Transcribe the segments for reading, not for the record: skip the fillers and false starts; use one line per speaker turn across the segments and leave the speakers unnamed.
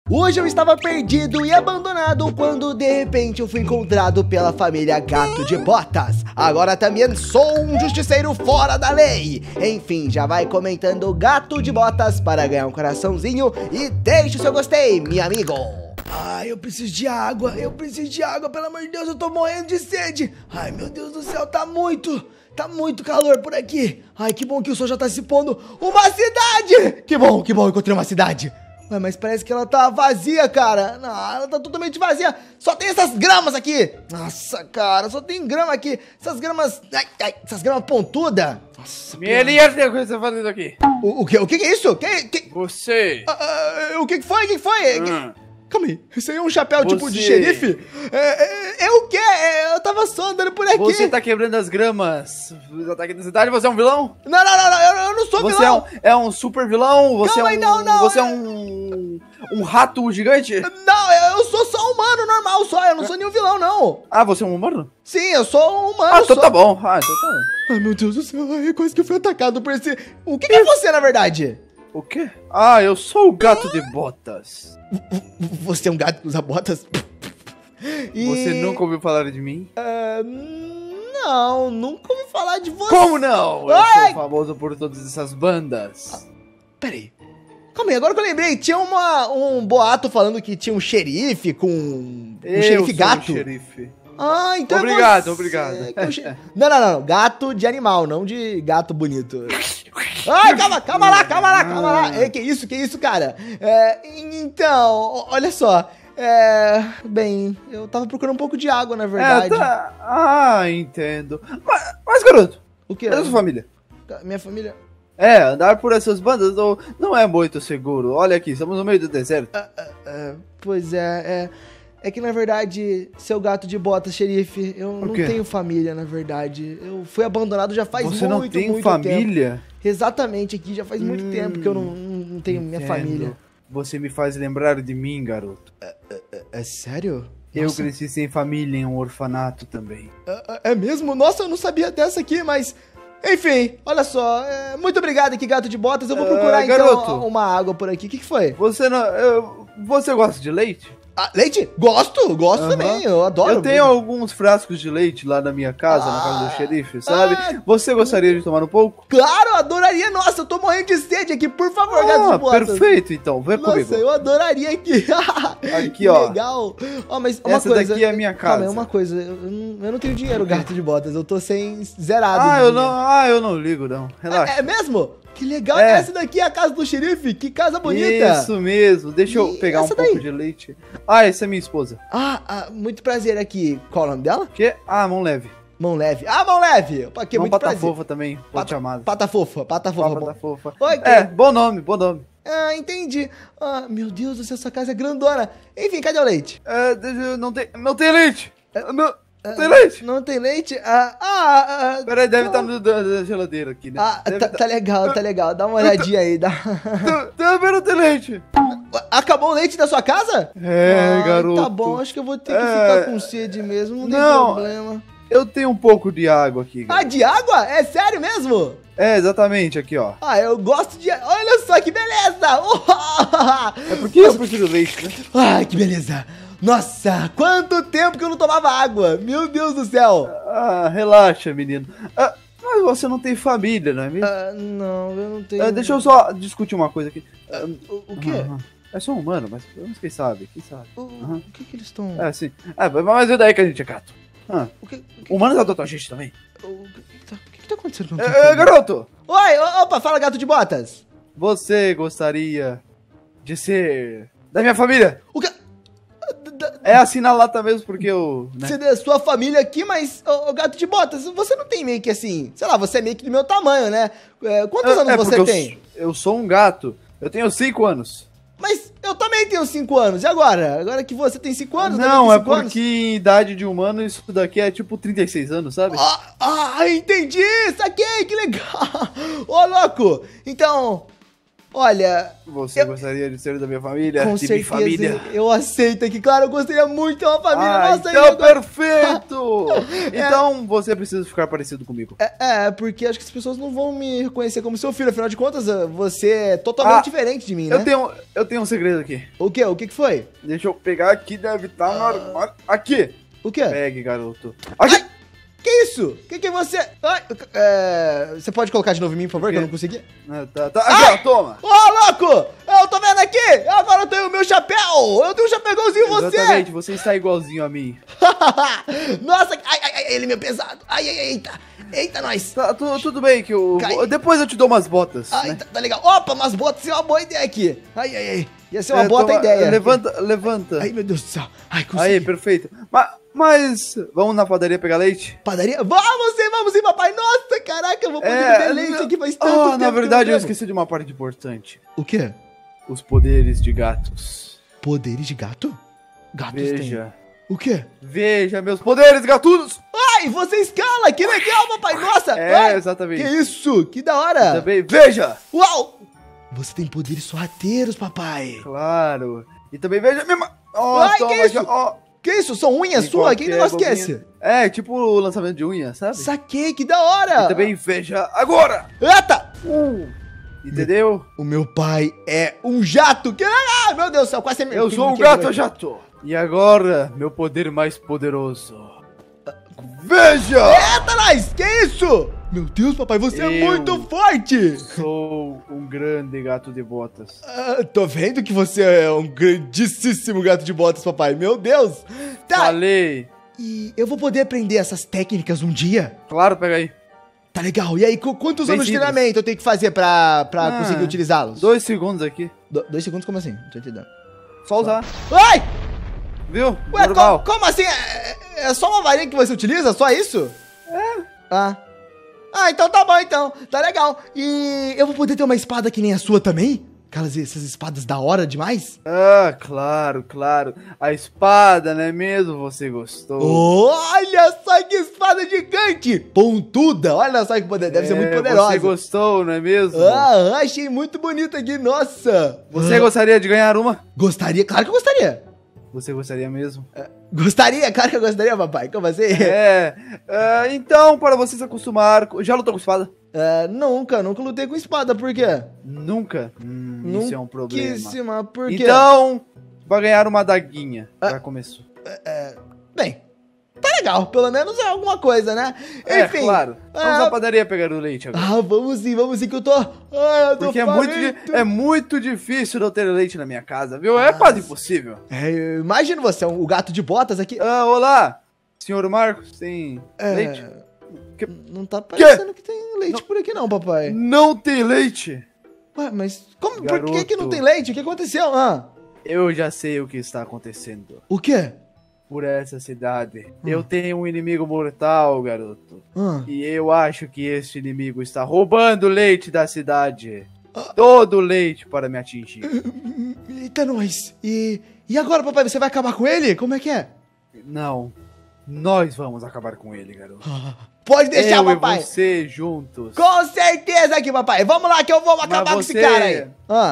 Hoje eu estava perdido e abandonado quando de repente eu fui encontrado pela família Gato de Botas. Agora também sou um justiceiro fora da lei. Enfim, já vai comentando Gato de Botas para ganhar um coraçãozinho e deixa o seu gostei, meu amigo. Ai, eu preciso de água, pelo amor de Deus, eu tô morrendo de sede. Ai, meu Deus do céu, tá muito calor por aqui. Ai, que bom que o sol já tá se pondo. Uma cidade! Que bom, encontrei uma cidade. Ué, mas parece que ela tá vazia, cara. Não, ela tá totalmente vazia. Só tem essas gramas aqui. Nossa, cara, só tem grama aqui. Essas gramas... essas gramas pontudas. Nossa,
Melias, o que você tá fazendo aqui?
O que é isso?
Você.
O que foi? Calma aí, isso aí é um chapéu tipo de xerife? É o quê? Eu tava só andando por aqui.
Você tá quebrando as gramas dos ataques da cidade, você é um vilão?
Não, eu não sou vilão.
Você é um super vilão? Você
Calma aí, não.
Você é um rato gigante?
Não, eu sou só um humano normal só, eu não sou nenhum vilão, não.
Ah, você é um humano?
Sim, eu sou um humano
então
só.
tá bom. Então tá bom.
Ai, meu Deus do céu, quase que eu fui atacado por esse... O que é você, na verdade?
O quê? Ah, eu sou o Gato de Botas.
Você é um gato que usa botas?
Você nunca ouviu falar de mim?
Não, nunca ouvi falar de você.
Como não? Eu sou famoso por todas essas bandas.
Peraí. Calma aí, agora que eu lembrei, tinha um boato falando que tinha um xerife com um xerife gato.
Um xerife.
Ah, então
obrigado.
Não, gato de animal, não de gato bonito. Ai, calma lá. Que isso, cara? Então, olha só. Bem, eu tava procurando um pouco de água, na verdade.
Entendo. Mas garoto,
O que?
é da sua família?
Minha família?
Andar por essas bandas não é muito seguro. Olha aqui, estamos no meio do deserto.
Pois é. É que, na verdade, seu Gato de Botas, xerife, eu não tenho família, na verdade. Eu fui abandonado já faz muito tempo. Você não tem
família?
Exatamente, aqui já faz muito tempo que eu não tenho minha família.
Você me faz lembrar de mim, garoto.
É sério?
Eu cresci sem família em um orfanato também.
É mesmo? Nossa, eu não sabia dessa aqui, mas... Enfim, olha só, muito obrigado aqui, Gato de Botas. Eu vou procurar, então, uma água por aqui. O que foi?
Você gosta de leite?
Leite? Gosto também, eu adoro.
Eu tenho alguns frascos de leite lá na minha casa, na casa do xerife, sabe? Você gostaria de tomar um pouco?
Claro, adoraria. Nossa, eu tô morrendo de sede aqui, por favor, Gato de Botas.
Perfeito, então, vem comigo.
Nossa, eu adoraria aqui.
Aqui, ó.
Legal. Mas
essa coisa, daqui é a minha casa.
Calma, uma coisa, eu não tenho dinheiro, Gato de Botas, eu tô zerado.
Eu não ligo, não. Relaxa.
É mesmo? Que legal, essa daqui é a casa do xerife, que casa bonita.
Isso mesmo, deixa eu pegar um pouco de leite. Essa é minha esposa.
Muito prazer aqui. Qual o nome dela?
Mão leve.
Mão leve. Mão leve. Que
Mão
muito
pata
prazer.
fofa também, pode chamar.
Pata fofa.
Pata fofa.
Oi,
bom nome.
Entendi. Meu Deus do céu, essa casa é grandona. Enfim, cadê o leite?
Não tem leite. Tem leite?
Não tem leite?
Peraí, deve estar na geladeira aqui, né?
Tá legal. Dá uma olhadinha aí.
Também não tem leite.
Acabou o leite da sua casa?
Garoto.
Tá bom, acho que eu vou ter que ficar com sede mesmo, não tem problema.
Eu tenho um pouco de água aqui, garoto.
De água? É sério mesmo?
Exatamente, aqui, ó.
Eu gosto de... Olha só que beleza!
É porque eu prefiro leite, né?
Que beleza! Nossa, quanto tempo que eu não tomava água! Meu Deus do céu!
Relaxa, menino. Mas você não tem família, não é mesmo?
Não, eu não tenho...
Deixa eu só discutir uma coisa aqui.
O quê?
É só um humano, mas quem sabe?
O que eles estão...
Sim. Mas é daí que a gente é gato. Humanos adotam a gente também.
O que tá acontecendo?
Garoto!
Oi, opa, fala, Gato de Botas!
Você gostaria de ser da minha família?
O que...
É assim na lata mesmo, porque eu...
Você é da sua família aqui, mas, Gato de Botas, você não tem meio que assim... Sei lá, você é meio que do meu tamanho, né? Quantos anos você tem?
Eu sou um gato. Eu tenho 5 anos.
Mas eu também tenho 5 anos. E agora? Agora que você tem 5 anos?
Não, é porque em idade de humano isso daqui é tipo 36 anos, sabe?
Entendi! Saquei, que legal! Ô, louco! Então... Olha...
Você gostaria de ser da minha família?
Com
de
certeza,
minha família?
eu aceito aqui, claro, eu gostaria muito de ter uma família, nossa,
então
eu-
perfeito! Então você precisa ficar parecido comigo.
porque acho que as pessoas não vão me reconhecer como seu filho, afinal de contas, você é totalmente diferente de mim, né?
Eu tenho um segredo aqui.
O quê? O que que foi?
Deixa eu pegar aqui, deve estar no armário. Aqui!
O quê?
Pegue, garoto. Aqui!
Ai, que isso? Que você... Ai, você pode colocar de novo em mim, por favor, que eu não consegui?
Tá. Aqui, ó, toma!
Ô, louco! Eu tô vendo aqui! Agora eu tenho o meu chapéu! Eu tenho um chapéu igualzinho você!
Exatamente, você está igualzinho a mim.
Nossa, ai, ele é meio pesado. Eita, nós!
Tá, tudo bem que
Cai.
depois eu te dou umas botas,
Ai,
né?
tá legal. Opa, umas botas é uma boa ideia aqui. Ai. Ia ser uma boa ideia.
Levanta.
Ai, meu Deus do céu. Ai, consegui.
Aí, perfeito. Mas vamos na padaria pegar leite?
Padaria? Vamos sim, papai. Nossa, caraca, eu vou poder beber leite aqui faz tanto tempo.
Na verdade,
eu
eu esqueci de uma parte importante.
O quê?
Os poderes de gatos.
Poderes de gato? Gatos
Veja.
têm. O quê?
Veja meus poderes gatunos!
Ai, você escala! Que legal, papai! Nossa! Ai,
Exatamente.
que isso? Que da hora!
Também, veja!
Uau! Você tem poderes sorrateiros, papai!
Claro. E também veja minha...
Ai,
toma,
que isso?
aqui, ó.
Que isso? São unhas
Em
suas? Que
qualquer
negócio que é
bobinha.
esse?
Tipo o lançamento de unha, sabe?
Saquei, que da hora!
E também veja agora!
Eita!
Entendeu?
O meu pai é um jato! Que... Ah, meu Deus do céu, quase me...
Eu sou o gato jato! E agora, meu poder mais poderoso. Veja!
Eita, nós! Que isso? Meu Deus, papai, você é
Eu-
muito forte!
Sou um grande gato de botas.
Tô vendo que você é um grandíssimo gato de botas, papai. Meu Deus! Tá,
Falei!
e eu vou poder aprender essas técnicas um dia?
Claro, pega aí.
Tá legal. E aí, quantos
Bem
anos de
simples.
treinamento eu tenho que fazer pra conseguir utilizá-los?
2 segundos aqui.
2 segundos? Como assim? Não tô entendendo.
Só usar.
Ai!
Viu?
Ué,
Normal.
como assim? É só uma varinha que você utiliza? Só isso? Ah, então tá bom, então. Tá legal. E eu vou poder ter uma espada que nem a sua também? Essas espadas da hora demais?
Claro. A espada, não é mesmo? Você gostou?
Olha só que espada gigante! Pontuda! Olha só que poder, deve ser muito poderosa.
Você gostou, não é mesmo?
Achei muito bonito aqui, nossa!
Você gostaria de ganhar uma?
Gostaria? Claro que eu gostaria!
Você gostaria mesmo?
Gostaria? Claro que eu gostaria, papai. Como assim?
Então, para você se acostumar... Já lutou com espada?
Nunca lutei com espada, por quê?
Nunca? Isso é um problema.
Pouquíssima, por quê?
Então, vai ganhar uma daguinha. Já começou.
Bem, tá legal. Pelo menos é alguma coisa, né? Enfim.
Claro. Vamos na padaria pegar o leite agora.
Vamos sim, que eu tô... eu tô
Porque
faminto.
é muito difícil não ter leite na minha casa, viu? É quase impossível.
Eu imagino você, o gato de botas aqui.
Olá, senhor Marcos, tem leite?
Não tá parecendo que tem leite por aqui não, papai.
Não tem leite?
Ué, mas como, por
Garoto.
que não tem leite? O que aconteceu?
Eu já sei o que está acontecendo.
O quê?
Por essa cidade. Eu tenho um inimigo mortal, garoto. E eu acho que esse inimigo está roubando leite da cidade. Todo o leite para me atingir.
Eita, nós. E agora, papai, você vai acabar com ele? Como é que é?
Não. Nós vamos acabar com ele, garoto.
Pode deixar,
eu
papai.
e você juntos.
Com certeza aqui, papai. Vamos lá que eu vou acabar com esse cara aí.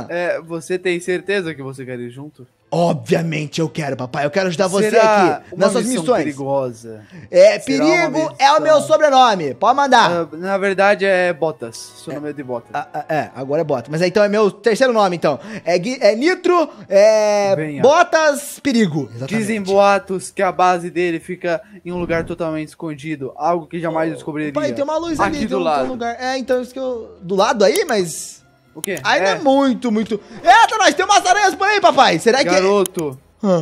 Você tem certeza que você quer ir junto?
Obviamente eu quero, papai. Eu quero ajudar você
Será
aqui
uma
nas suas
missão
missões.
perigosa?
Será
Perigo
uma é o meu sobrenome. Pode mandar.
Na verdade é Botas. Seu nome é de Botas.
Agora é Botas. Mas então é meu terceiro nome, então. É Nitro,
Venha.
Botas, Perigo. Exatamente.
Dizem boatos que a base dele fica em um lugar totalmente escondido. Algo que jamais descobriria.
Pai, tem uma luz ali,
Aqui do
tem um
lado.
lugar. Então isso que eu... Do lado aí, mas...
O quê?
Ainda é muito... Eita, nós tem umas aranhas por aí, papai. Será que...
Garoto,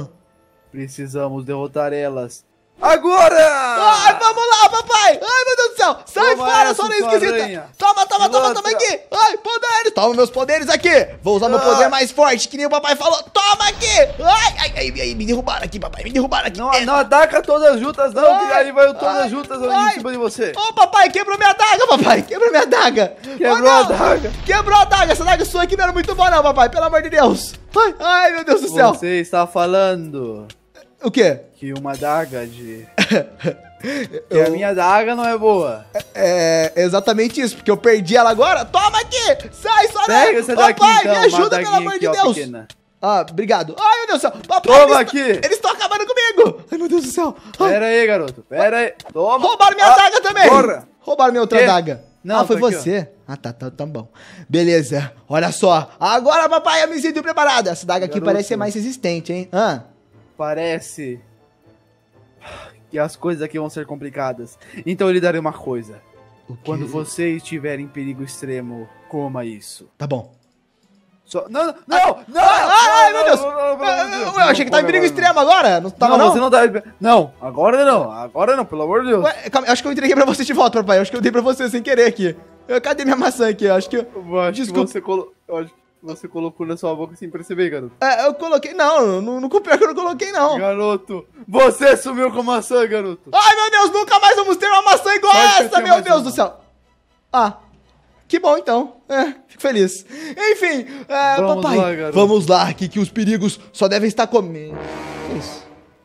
precisamos derrotar elas. Agora!
Ai, vamos lá, papai! Ai, meu Deus do céu! Sai
Toma
fora,
essa,
sua
sua
esquisita!
aranha.
Toma
Pilantra.
aqui! Ai, poderes! Toma meus poderes aqui! Vou usar meu poder mais forte, que nem o papai falou! Toma aqui! Ai, me derrubaram aqui, papai! Me derrubaram aqui!
Não ataca todas juntas, não, que aí vai todas
Ai,
juntas
ai.
em cima de você.
Ô, papai, quebrou minha adaga, papai! Quebrou minha adaga!
Quebrou a adaga.
Quebrou a adaga! Essa adaga sua aqui não era muito boa não, papai! Pelo amor de Deus! Ai, meu Deus do céu!
Você está falando
O quê?
que uma adaga de Que a minha daga não é boa.
É exatamente isso, porque eu perdi ela agora. Toma aqui! Sai, só
pega essa daqui,
papai,
então,
me ajuda, pelo amor de Deus.
Pequena.
Ah, obrigado. Ai, meu Deus do céu. Papai,
Toma aqui.
Eles estão acabando comigo. Ai, meu Deus do céu.
Pera aí, garoto. Pera aí. Toma.
Roubaram minha daga também.
Porra.
Roubaram minha outra daga.
Não,
foi
tá aqui,
você? Tá bom. Beleza, olha só. Agora, papai, eu me sinto preparado. Essa daga aqui
Garoto.
parece ser mais resistente, hein?
Parece que as coisas aqui vão ser complicadas. Então eu lhe darei uma coisa. Quando você estiver em perigo extremo, coma isso.
Tá bom.
Não!
Ai, meu Deus! Eu achei que tava em perigo extremo agora. Não tava, não?
Você não tá... Não, agora não, pelo amor de Deus.
Ué, calma, eu acho que eu entreguei pra você de volta, papai. Eu acho que eu dei pra você sem querer aqui. Cadê minha maçã aqui? Eu acho que...
Desculpa. Eu acho que você colocou na sua boca sem perceber, garoto.
Eu coloquei... Não, pior que eu não coloquei, não.
Garoto, você sumiu com a maçã, garoto.
Ai, meu Deus, nunca mais vamos ter uma maçã igual a essa, meu Deus do céu. Que bom, então. Fico feliz. Enfim,
Vamos
papai,
lá, garoto.
vamos lá, que os perigos só devem estar comigo. Que isso?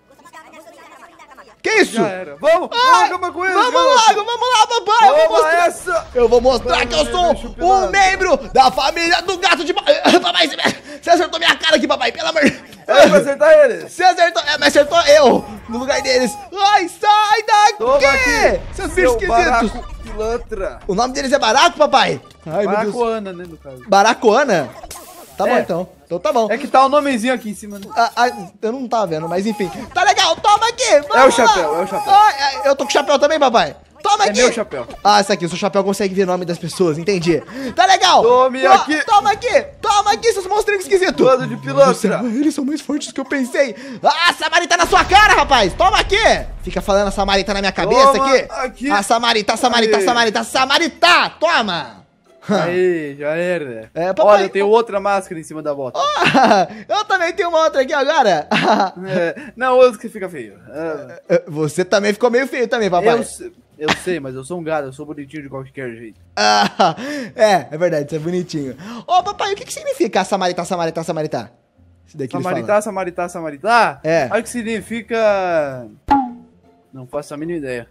Que isso?
Já era. Vamos acabar com ele,
Vamos lá, papai.
Toma essa.
Eu vou mostrar que eu sou um membro da família do gato de... Papai, você acertou minha cara aqui, papai, pelo amor de Deus.
É pra acertar eles.
Você acertou, mas acertou eu no lugar deles. Ai, sai daqui!
Toma aqui,
seus bichos esquisitos.
Baraco pilantra.
O nome deles é Baraco, papai? Ai, meu Deus.
Baracoana, né, no caso.
Baracoana? Tá bom, então. Então tá bom.
É que tá o nomezinho aqui em cima, né?
Eu não tava vendo, mas enfim. Tá legal, toma aqui.
É o chapéu, é o chapéu.
Eu tô com chapéu também, papai. Toma aqui.
É meu chapéu.
Esse aqui, o seu chapéu consegue ver o nome das pessoas, entendi. Tá legal.
Tome aqui.
Toma aqui, seus monstrinhos esquisitos.
Bando de pilantra.
Eles são mais fortes do que eu pensei. Samarita na sua cara, rapaz. Toma aqui. Fica falando a Samarita na minha cabeça aqui. A Samarita. Toma.
Aí, já era.
Papai,
olha, eu tenho outra máscara em cima da bota.
Eu também tenho uma outra aqui agora.
Não, outro que fica feio.
Você também ficou meio feio também, papai.
Eu sei, mas eu sou um gado, eu sou bonitinho de qualquer jeito.
É verdade, você é bonitinho. Papai, o que significa Samarita? Esse daqui
Samaritá?
É.
Olha o que significa... Não faço a mínima ideia.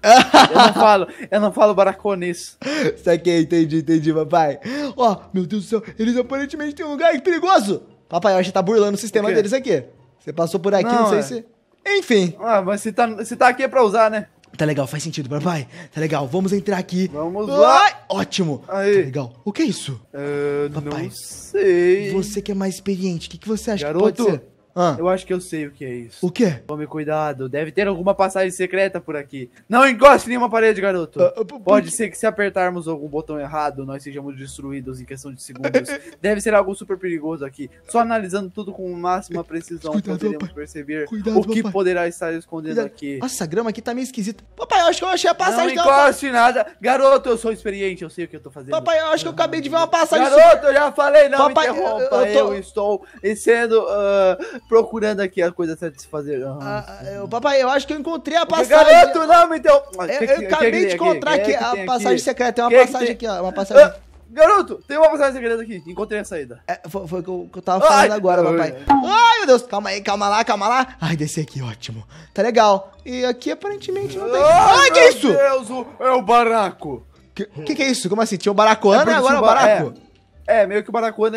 eu não falo baraconês.
Saquei, entendi, papai. Meu Deus do céu, eles aparentemente têm um lugar perigoso. Papai, eu acho que tá burlando o sistema deles aqui. Você passou por aqui, não sei se... Enfim.
Mas se tá aqui é pra usar, né?
Tá legal, faz sentido, papai. Tá legal, vamos entrar aqui.
Vamos lá.
Ótimo.
Aí.
Tá legal. O que é isso?
Papai, não sei.
Você que é mais experiente, o que você acha
Garoto,
que pode ser?
Eu acho que eu sei o que é isso.
O quê?
Tome cuidado, deve ter alguma passagem secreta por aqui. Não encoste em nenhuma parede, garoto. Pode ser que se apertarmos algum botão errado, nós sejamos destruídos em questão de segundos. Deve ser algo super perigoso aqui. Só analisando tudo com máxima precisão, poderemos perceber o que poderá estar escondendo aqui.
Nossa, essa grama aqui tá meio esquisita. Papai, eu acho que eu achei a passagem...
Não encoste em nada. Garoto, eu sou experiente, eu sei o que eu tô fazendo.
Papai, eu acho que eu acabei de ver uma passagem...
Garoto, eu já falei, não
papai,
me interrompa. Eu estou sendo... procurando aqui a coisa certa de se fazer.
Papai, eu acho que eu encontrei a passagem.
Garoto, não me deu.
Eu acabei de encontrar aqui a passagem secreta. Tem uma passagem aqui, ó. Uma passagem.
Garoto, tem uma passagem secreta aqui. Encontrei a saída.
Foi o que eu tava falando agora, papai. Ai, meu Deus. Calma aí, calma lá. Ai, desci aqui, ótimo. Tá legal. E aqui aparentemente não tem. Ai, que é isso?
Meu Deus, é o baraco.
Que é isso? Como assim? Tinha o baracoana e agora é o baraco?
Meio que o Baracoana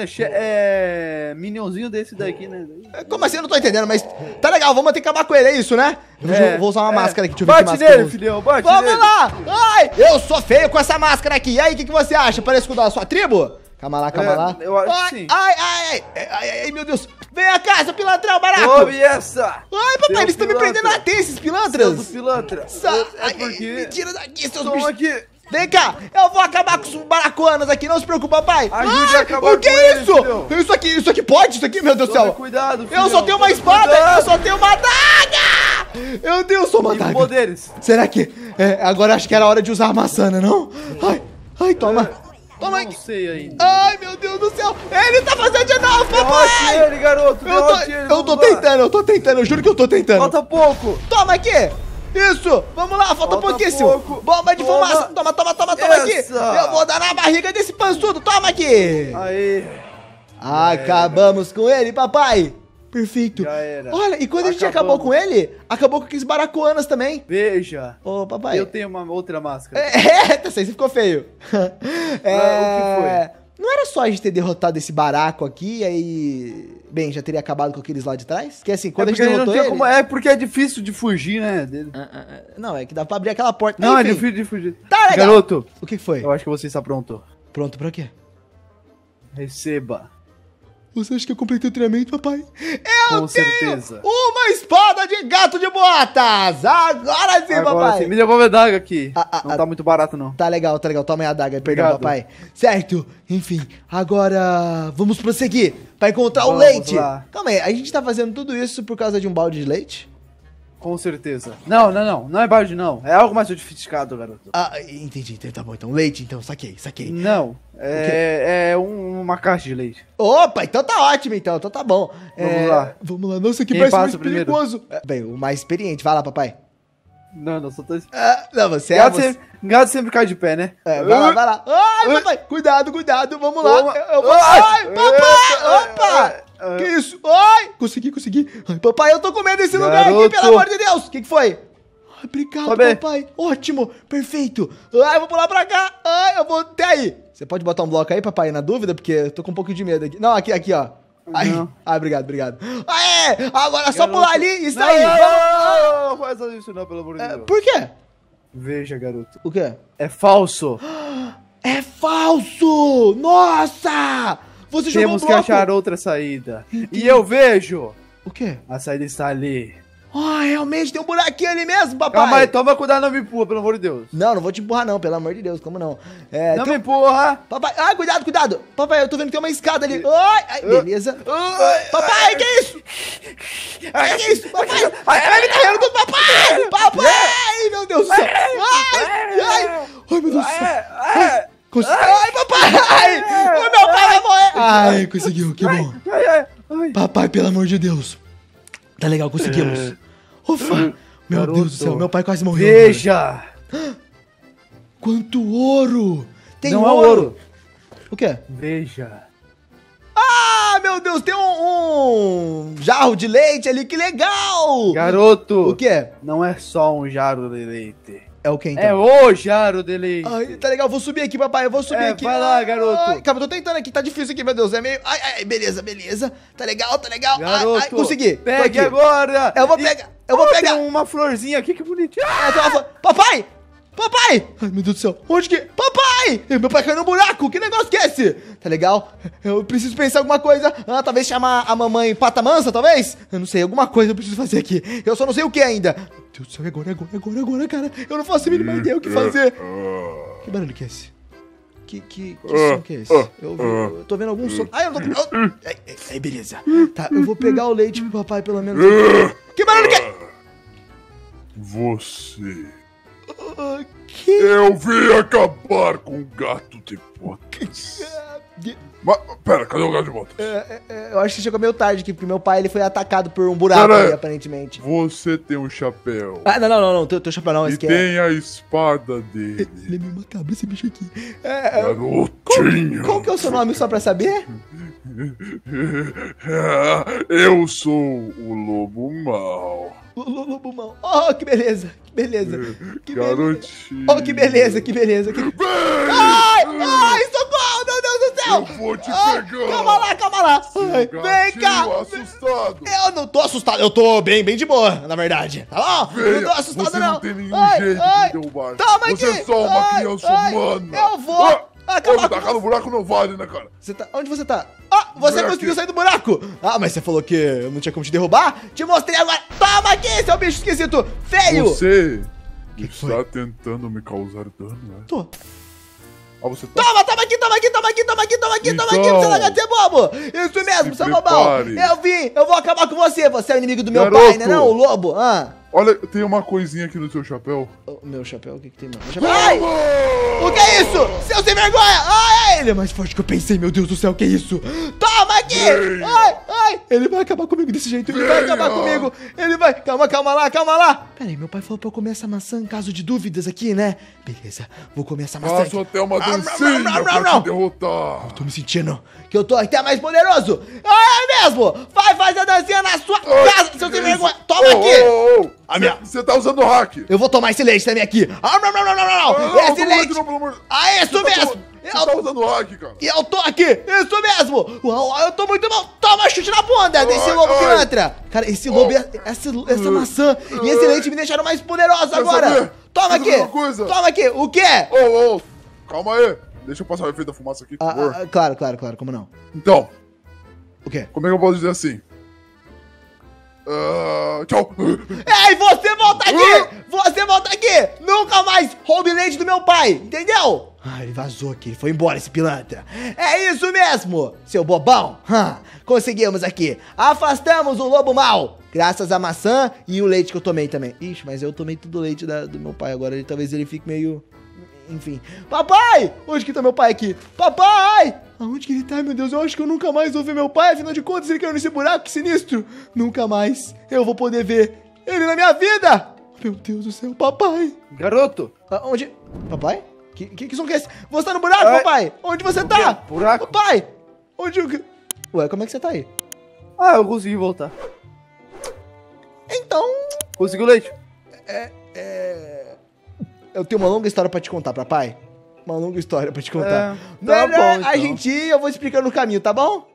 é minionzinho desse daqui, né?
Como assim? Eu não tô entendendo, mas tá legal, vamos ter que acabar com ele, é isso, né? Vou usar uma máscara aqui, deixa eu ver que
máscara.
Bate
nele, filhão, bate
nele. Vamos lá! Ai, eu sou feio com essa máscara aqui. E aí, o que você acha? Parece com a sua tribo? Calma lá.
Eu acho que sim.
Ai, meu Deus. Vem cá, seu pilantrão, baraco.
Tome essa.
Ai, papai, eles estão me prendendo até esses pilantras.
Seus pilantra.
Me tira daqui, seus
bichos.
Aqui. Vem cá, eu vou acabar com os baracoanas aqui, não se preocupa, papai.
Ajude a acabar
o que é isso? Isso aqui pode? Isso aqui, meu Deus do céu.
Cuidado, filhão.
Eu só tenho uma espada, eu só tenho uma daga. Meu Deus, sou uma daga.
Poderes.
Será que... agora acho que era hora de usar a maçã, não? Ai, toma. Toma aqui.
Não sei ainda.
Ai, meu Deus do céu. Ele tá fazendo de novo, papai.
Derrote ele, garoto.
Eu tô tentando, eu juro que eu tô tentando.
Falta pouco.
Toma aqui. Isso! Vamos lá, falta pouquíssimo!
Pouco.
Bomba de fumaça! Toma aqui! Eu vou dar na barriga desse pançudo! Toma aqui!
Aí!
Acabamos com ele, papai! Perfeito.
Já era.
Olha, e quando a gente acabou com ele, acabou com aqueles baracoanas também.
Veja.
Ô, papai.
Eu tenho uma outra máscara.
Tá certo, ficou feio.
O que foi?
Não era só a gente ter derrotado esse baraco aqui e aí... Bem, já teria acabado com aqueles lá de trás? Porque assim, quando a gente derrotou ele...
É porque é difícil de fugir, né? Dele.
Não, é que dá pra abrir aquela porta.
Não,
enfim.
é difícil de fugir.
Tá legal.
Garoto,
O que foi?
eu acho que você está pronto.
Pronto pra quê?
Receba.
Você acha que eu completei o treinamento, papai?
Com certeza.
Uma espada de gato de botas! Agora sim,
Agora
papai!
sim, me devolve a daga aqui. Não tá muito barato, não.
Tá legal, tá legal. Toma aí a daga, perdão,
Obrigado.
papai. Certo, enfim. Agora vamos prosseguir pra encontrar o
Vamos
leite.
lá.
Calma aí, a gente tá fazendo tudo isso por causa de um balde de leite?
Com certeza. Não é balde, não. É algo mais sofisticado, garoto.
Ah, entendi. Tá bom, então. Leite, então. Saquei.
Não, é uma caixa de leite.
Opa, então tá ótimo, então. Então tá bom.
Vamos lá.
Vamos lá. Nossa, que
Quem
parece
passa
muito
primeiro?
perigoso. Bem, o mais experiente. Vai lá, papai.
Não, só tô...
Não, você
Gato sempre cai de pé, né?
vai lá. Ai, papai. Cuidado. Vamos lá.
Toma.
Eu vou... Ai, papai. Opa. Que isso? Ai, consegui. Ai, papai, eu tô com medo desse lugar aqui, pelo amor de Deus. O que foi? Ai, obrigado,
Sobe.
papai. Ótimo, perfeito. Ai, eu vou pular pra cá. Ai, eu vou até aí. Você pode botar um bloco aí, papai, na dúvida? Porque eu tô com um pouco de medo aqui. Não, aqui, ó. Ai, obrigado. Aê, agora é só pular ali e sair.
Não faz isso não, pelo amor de Deus.
Por quê?
Veja, garoto.
O quê?
É falso.
É falso! Nossa! Você jogou um
Temos que
bloco.
achar outra saída. E eu vejo.
O quê?
A saída está ali.
Realmente tem um buraquinho ali mesmo, papai.
Calma aí, toma cuidado, não me empurra, pelo amor de Deus.
Não vou te empurrar não, pelo amor de Deus, como não?
Não me empurra.
Papai, cuidado. Papai, eu tô vendo que tem uma escada ali. Ai, beleza. Papai, que isso? Que isso? Papai, vai me carregando do papai. Papai, meu Deus do céu. Ai, meu Deus do céu. Ai, papai. O meu pai vai morrer. Ai, conseguiu, que bom. Papai, pelo amor de Deus. Tá legal, conseguimos. Ufa! Meu
Garoto.
Deus do céu, meu pai quase morreu.
Veja.
Quanto ouro! Tem
Não é
ouro!
ouro.
O quê?
Veja.
Meu Deus, tem um jarro de leite ali, que legal!
Garoto.
O quê?
Não é só um jarro de leite.
É o quê, então?
É o jarro de leite.
Ai, tá legal, vou subir aqui, papai, eu vou subir aqui.
Vai lá, garoto.
Ai, calma, eu tô tentando aqui, tá difícil aqui, meu Deus, é meio... Ai, beleza. Tá legal.
Garoto,
Ai, consegui. Tô
pegue
aqui.
agora.
Eu vou pegar.
Tem uma florzinha aqui, que bonitinha.
Papai! Ai, meu Deus do céu. Onde que... Papai! Meu pai caiu no buraco. Que negócio que é esse? Tá legal? Eu preciso pensar alguma coisa. Talvez chamar a mamãe Pata Mansa, talvez? Eu não sei, alguma coisa eu preciso fazer aqui. Eu só não sei o que ainda. Meu Deus do céu, agora, cara. Eu não faço a mínima ideia o que fazer. Que barulho que é esse? Que som que é esse? Eu tô vendo algum som. Ai, eu não tô... Aí, beleza. Tá, eu vou pegar o leite pro papai, pelo menos. Que barulho que é?
Você.
Que...
Eu vim acabar com o gato de botas. Mas, pera, cadê o gato de botas?
Eu acho que chegou meio tarde aqui, porque meu pai ele foi atacado por um buraco ali, aparentemente.
Você tem um chapéu.
Não, teu chapéu não,
E
esse que
tem a espada dele.
Ele é meio macabro, esse bicho aqui.
Garotinho.
Qual que é o seu nome, só pra saber?
Eu sou o lobo mau.
Lobo Mão. Oh, que beleza.
Garotinho.
Oh, que beleza. Ai, socorro, meu Deus do céu.
Eu vou te pegar.
Calma lá. Ai, vem cá.
Assustado.
Eu não tô assustado, eu tô bem de boa, na verdade. Tá bom? Não tô assustado,
você
não.
não tem nenhum jeito de derrubar.
Toma
Você
aqui.
é só uma criança humana.
Eu vou.
Me tacar no buraco não vale, né, cara?
Onde você tá? Você conseguiu sair do buraco! Mas você falou que eu não tinha como te derrubar? Te mostrei agora! Toma aqui, seu bicho esquisito! Feio!
Você
Que
está
foi?
tentando me causar dano, né?
Tô.
Você tá...
Toma aqui,
Então,
você vai ser bobo! Isso mesmo,
se
seu bobão!
prepare.
Eu vim, eu vou acabar com você! Você é o inimigo do meu
Garoto.
pai, né não, o lobo?
Olha, tem uma coisinha aqui no seu chapéu.
O meu chapéu? O que tem, mano? Ai! O que é isso? Seu sem vergonha! Ai, ele é mais forte que eu pensei, meu Deus do céu, o que é isso? Toma aqui!
Venha.
Ai! Ele vai acabar comigo desse jeito, ele vai acabar comigo! Ele vai... Calma lá! Pera aí, meu pai falou pra eu comer essa maçã em caso de dúvidas aqui, né? Beleza, vou comer essa maçã.
Faço até uma dancinha pra te derrotar.
Tô me sentindo que eu tô até mais poderoso! É mesmo! Vai fazer a dancinha na sua casa, seu sem vergonha! Toma aqui!
Você tá usando hack.
Eu vou tomar esse leite também aqui. Não. Esse leite. Isso mesmo.
Você tá usando hack, cara.
E eu tô aqui. Isso mesmo. Uau, eu tô muito bom. Toma chute na bunda desse lobo pilantra. Cara, esse lobo, essa maçã e esse leite me deixaram mais poderoso agora. Toma aqui. Toma aqui. O quê?
Calma aí. Deixa eu passar o efeito da fumaça aqui, por favor.
Claro. Como não?
Então.
O quê?
Como é que eu posso dizer assim? Tchau.
Ei, você volta aqui! Você volta aqui! Nunca mais roube leite do meu pai, entendeu? Ele vazou aqui, ele foi embora, esse pilantra. É isso mesmo, seu bobão. Conseguimos aqui. Afastamos o lobo mau, graças à maçã e o leite que eu tomei também. Ixi, mas eu tomei tudo o leite do meu pai agora. Talvez ele fique meio... Enfim. Papai! Onde que tá meu pai aqui? Papai! Aonde que ele tá, meu Deus? Eu acho que eu nunca mais vou ver meu pai. Afinal de contas, ele caiu nesse buraco, que sinistro. Nunca mais eu vou poder ver ele na minha vida. Meu Deus do céu, papai.
Garoto.
Onde? Papai? Que som que é esse? Você tá no buraco, papai? Onde você tá?
Buraco?
Papai! Onde o... Ué, como é que você tá aí?
Eu consegui voltar.
Então...
Conseguiu leite?
Eu tenho uma longa história pra te contar, papai. Uma longa história pra te contar.
Tá bom, então.
A gente ir, eu vou explicando no caminho, tá bom?